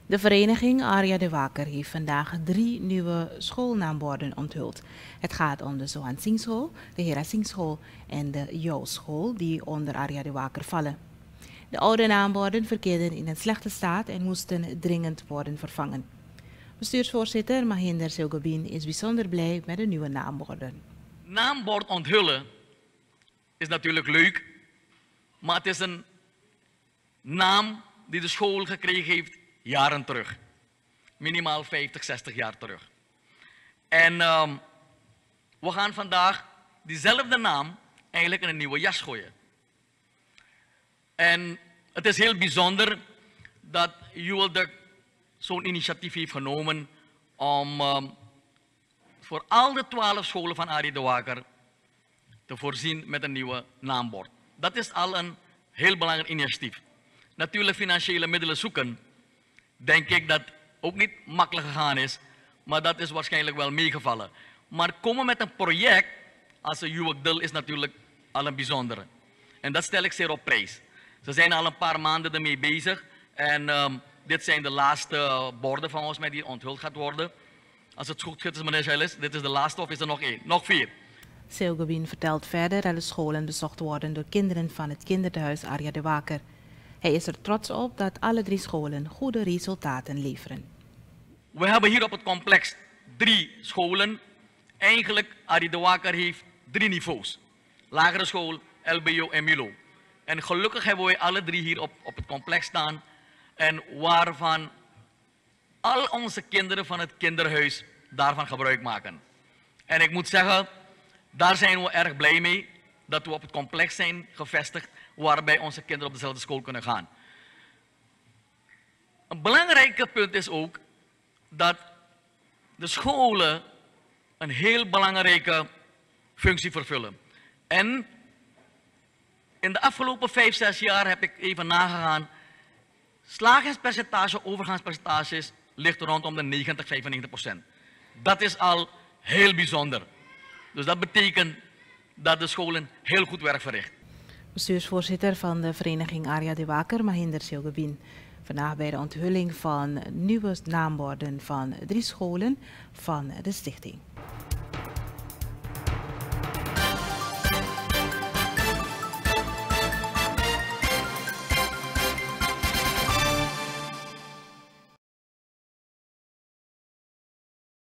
De vereniging Aria de Waker heeft vandaag 3 nieuwe schoolnaamborden onthuld. Het gaat om de Zohan Singh School, de Hera Singh School en de Jo School die onder Aria de Waker vallen. De oude naamborden verkeerden in een slechte staat en moesten dringend worden vervangen. Bestuursvoorzitter Mahinder Silgobin is bijzonder blij met de nieuwe naamborden. Naambord onthullen is natuurlijk leuk, maar het is een naam die de school gekregen heeft jaren terug. Minimaal 50, 60 jaar terug. En we gaan vandaag diezelfde naam eigenlijk in een nieuwe jas gooien. En het is heel bijzonder dat Juwelder zo'n initiatief heeft genomen om voor al de 12 scholen van Aria de Waker te voorzien met een nieuwe naambord. Dat is al een heel belangrijk initiatief. Natuurlijk financiële middelen zoeken, denk ik dat ook niet makkelijk gegaan is, maar dat is waarschijnlijk wel meegevallen. Maar komen met een project als een Juwelder is natuurlijk al een bijzondere. En dat stel ik zeer op prijs. Ze zijn al een paar maanden ermee bezig en dit zijn de laatste borden van ons die onthuld gaat worden. Als het goed is, meneer Gilles, dit is de laatste of is er nog één? Nog 4. Silgobin vertelt verder dat de scholen bezocht worden door kinderen van het kinderthuis Aria de Waker. Hij is er trots op dat alle 3 scholen goede resultaten leveren. We hebben hier op het complex 3 scholen. Eigenlijk, Aria de Waker heeft 3 niveaus. Lagere school, LBO en MILO. En gelukkig hebben wij alle 3 hier op het complex staan. En waarvan al onze kinderen van het kinderhuis daarvan gebruik maken. En ik moet zeggen, daar zijn we erg blij mee dat we op het complex zijn gevestigd waarbij onze kinderen op dezelfde school kunnen gaan. Een belangrijk punt is ook dat de scholen een heel belangrijke functie vervullen. En in de afgelopen 5, 6 jaar heb ik even nagegaan. Slagingspercentage, overgangspercentages ligt rondom de 90-95%. Dat is al heel bijzonder. Dus dat betekent dat de scholen heel goed werk verrichten. Bestuursvoorzitter van de vereniging Aria de Waker, Mahinder Silgobin. Vandaag bij de onthulling van nieuwe naamborden van 3 scholen van de stichting.